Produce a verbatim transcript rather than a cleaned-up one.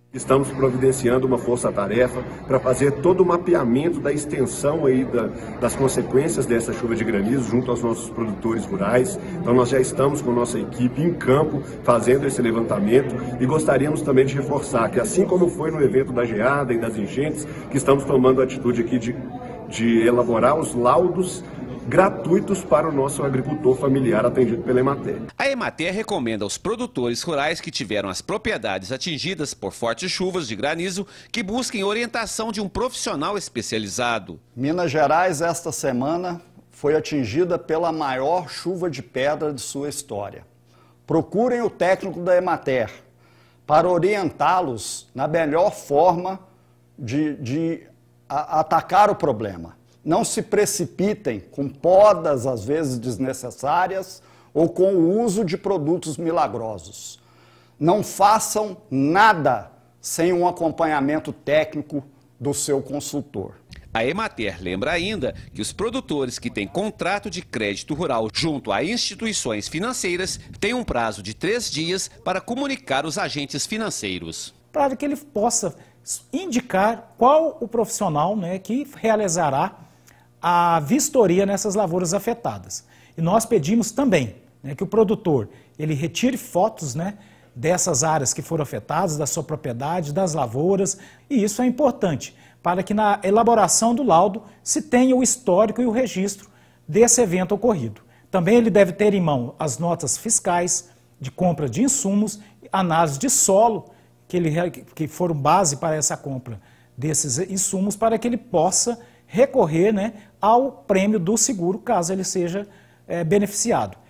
Estamos providenciando uma força-tarefa para fazer todo o mapeamento da extensão aí da, das consequências dessa chuva de granizo junto aos nossos produtores rurais. Então nós já estamos com nossa equipe em campo fazendo esse levantamento e gostaríamos também de reforçar que, assim como foi no evento da geada e das enchentes, que estamos tomando a atitude aqui de, de elaborar os laudos gratuitos para o nosso agricultor familiar atendido pela Emater. A Emater recomenda aos produtores rurais que tiveram as propriedades atingidas por fortes chuvas de granizo que busquem orientação de um profissional especializado. Minas Gerais, esta semana, foi atingida pela maior chuva de pedra de sua história. Procurem o técnico da Emater para orientá-los na melhor forma de, de a, atacar o problema. Não se precipitem com podas, às vezes desnecessárias, ou com o uso de produtos milagrosos. Não façam nada sem um acompanhamento técnico do seu consultor. A Emater lembra ainda que os produtores que têm contrato de crédito rural junto a instituições financeiras têm um prazo de três dias para comunicar os agentes financeiros. Para que ele possa indicar qual o profissional, né, que realizará a vistoria nessas lavouras afetadas. E nós pedimos também, né, que o produtor ele retire fotos, né, dessas áreas que foram afetadas, da sua propriedade, das lavouras, e isso é importante para que na elaboração do laudo se tenha o histórico e o registro desse evento ocorrido. Também ele deve ter em mão as notas fiscais de compra de insumos, análise de solo, que, ele, que foram base para essa compra desses insumos, para que ele possa recorrer, né, ao prêmio do seguro, caso ele seja é, beneficiado.